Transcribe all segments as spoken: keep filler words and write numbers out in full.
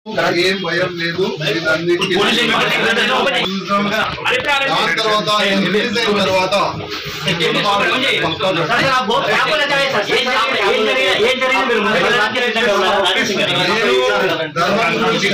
ఏం భయం లేదు దాని తర్వాత రిలీజ్ అయిన తర్వాత ధర్మం గురించి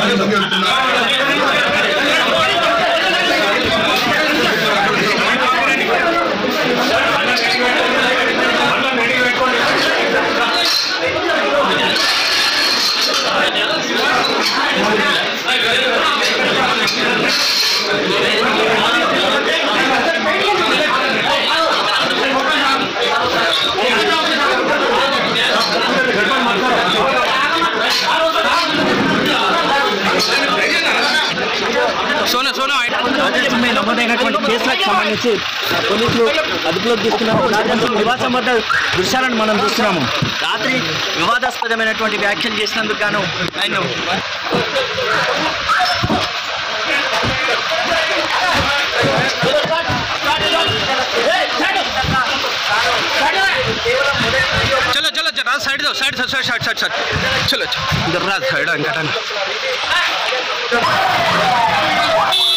సోనా సోనా నమోదైనటువంటి కేసులకు సంబంధించి పోలీసులు అదుపులోకి తీసుకున్నారు. నివాసం వద్ద దృశ్యాలను మనం చూస్తున్నాము. రాత్రి వివాదాస్పదమైనటువంటి వ్యాఖ్యలు చేసినందుకు గాను ఆయన चलो चलो जरा साइड दो side side side side side चलो इधर राज साइड अंकटन